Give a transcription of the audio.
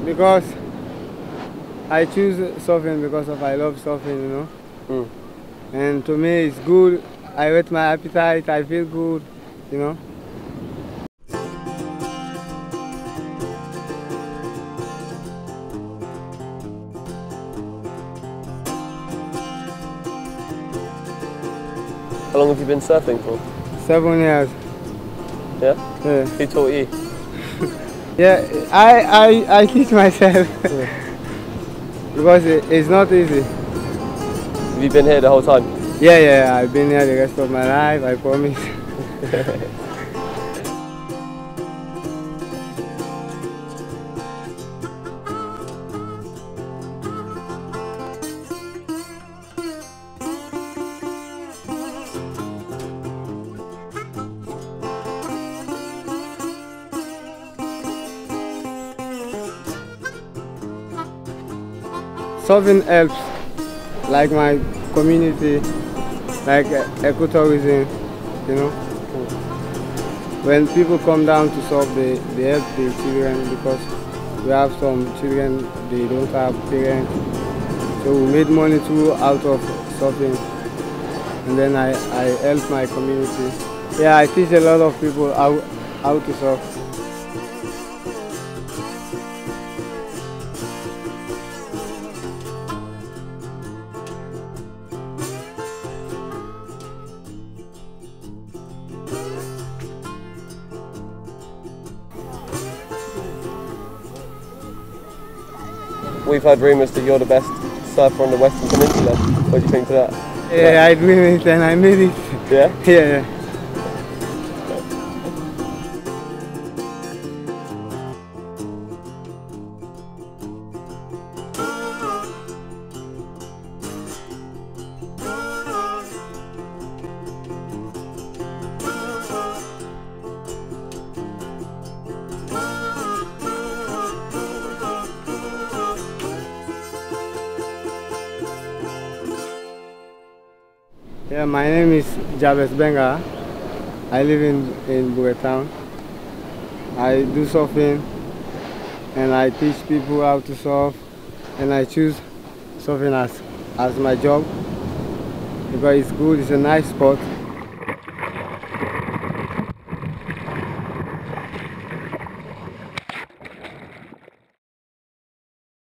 because I choose surfing because I love surfing, you know. And to me it's good. I whet my appetite, I feel good, you know. How long have you been surfing for? 7 years. Yeah? Yeah. Who taught you? Yeah, I teach myself because it's not easy. Have you been here the whole time? Yeah, I've been here the rest of my life, I promise. Surfing helps, like my community, like ecotourism, you know. When people come down to surf, they help the children because we have some children, they don't have parents. So we made money too out of surfing. And then I help my community. Yeah, I teach a lot of people how to surf. We've heard rumours that you're the best surfer on the Western Peninsula. What do you think to that? Yeah, I dream it and I made it. Yeah? Yeah. Yeah, my name is Jarvis. I live in Town. I do surfing and I teach people how to surf, and I choose surfing as my job because it's good, it's a nice sport.